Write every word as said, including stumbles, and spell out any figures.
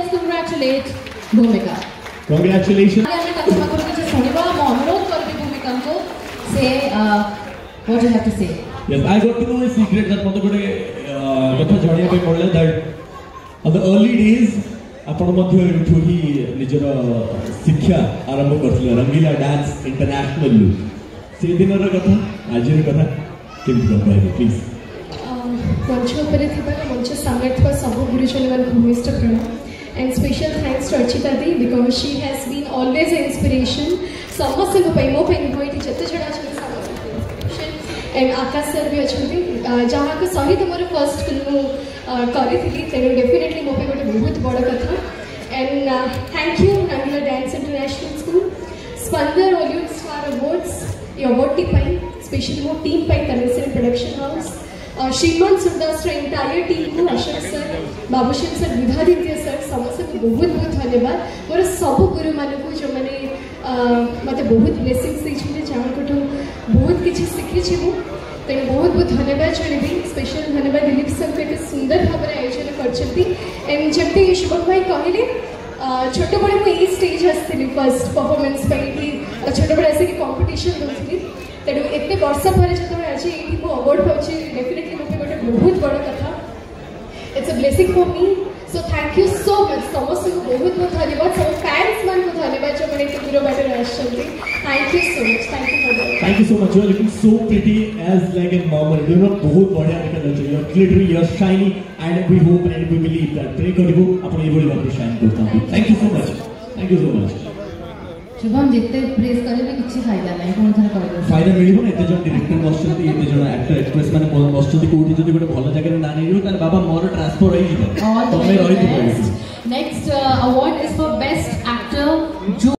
let's congratulate Bhoomika. Congratulations. I am going to Soniba. I अनुरोध कर रही Bhoomika को say uh, what you have to say. Yes, I got to know a secret that मत कोटे कथा जानिया पे पड़ले that on the early days आपण मध्य एठु ही निजर शिक्षा आरंभ करथिले रंगीला डांस इंटरनेशनल से दिनर कथा आजिर कथा केमति कहबे प्लीज. मंच उपरे थिबा मंच सामने थिबा सब गुरुजन मान भूमिष्ठ प्रणा and special thanks to Archita Di because she has been always an inspiration. समस्त को पैमो पैमो इटी जत्ते जड़ा छे समस्त inspiration and आकाश सर भी अछंती जहां को सहित मोर फर्स्ट फिल्म करी थी तेरे डेफिनेटली मो पे गोटे बहुत बड़ कथा and thank you Rangeela dance international school स्पंदर हॉलीवुड स्टार अवार्ड्स ये अवार्ड टी पाई स्पेशली वो टीम पाई तनेसर प्रोडक्शन हाउस श्रीमान सुरदास एंटायर टीम को अशोक सर बाबूशन सर विधादित्य सर समस्त को बहुत बहुत धन्यवाद मोर सब गुरु मान को जो मैंने मत बहुत ब्लेसिंग्स देछे जहाँ को बहुत किसी शिखी मु तेणु बहुत बहुत धन्यवाद जनबी स्पेशल धन्यवाद दिलीप सर को एत सुंदर भाव आयोजन कर एंड जमती शुभम भाई कहले छोट बड़े मुझे स्टेज आसती फर्स्ट परफॉर्मेंस छोट बड़े आसिक कंपटीशन दूसरी तेणु एत वर्ष पर जो आज ये अवार्ड पाँच डेफिनेटली मत गोटे बहुत बड़ कथा it's a blessing for me so thank you so much समस्त को बहुत बहुत धन्यवाद सब फैंस मान को धन्यवाद जो मैंने दूर बाटर आसते thank you so much thank you for that. Thank you so much. You are looking so pretty as like a normal. You know बहुत बढ़िया दिखा रहे हो. You are glittery, you are shiny, and we hope and we believe that pray करियो अपने ये बड़ी बात शाइन करता हूँ. Thank you so much. Thank you so much. Shubham जितने प्रेस करे भी किसी फायदा नहीं कौन थरा करे फायदा मिलिबो ना एते जन डायरेक्टर बसचंती एते जन एक्टर एक्ट्रेस माने बसचंती कोठी जदी गोटे भलो जगह ना नेरियो तार बाबा मोर ट्रांसफर होई जिवो तमे रही दिबो. Next award is for best actor.